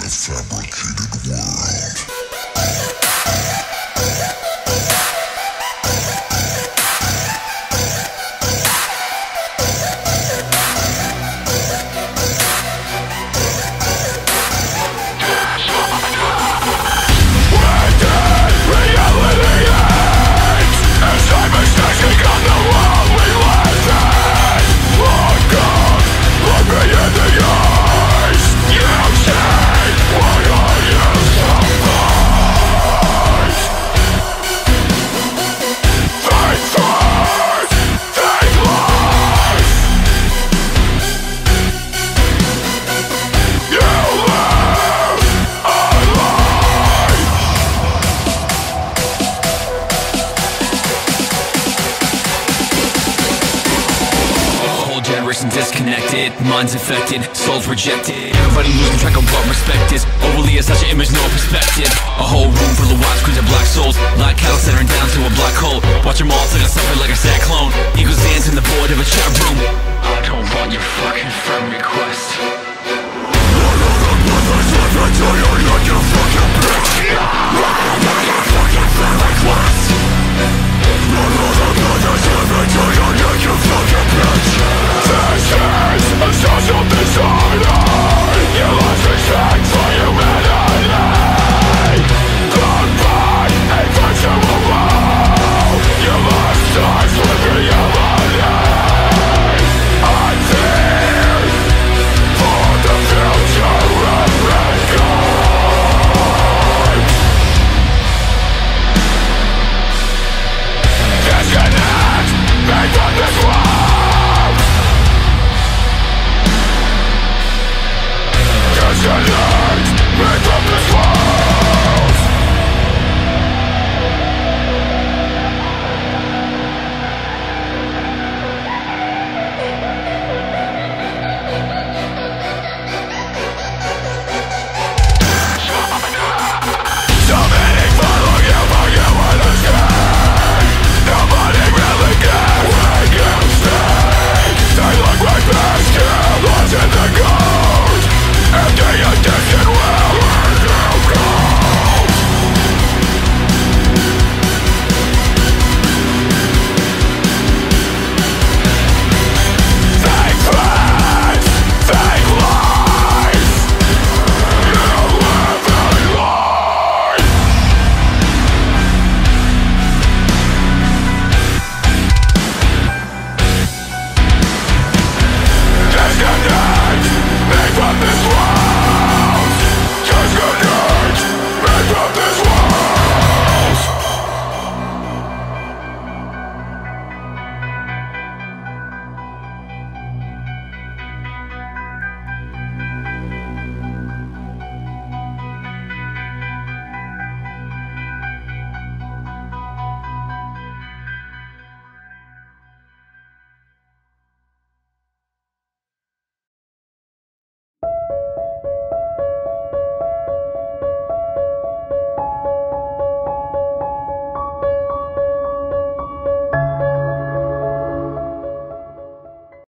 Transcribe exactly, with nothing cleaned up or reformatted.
a fabricated world. Disconnected, minds infected, souls rejected. Everybody losing track of what respect is. Overly such an image, no perspective. A whole room full of widescreens and black souls, like cattle centering down to a black hole. Watch them all take a suffer like a sad clone. Eagles dance in the void of a chat room. I don't want your fucking friend request.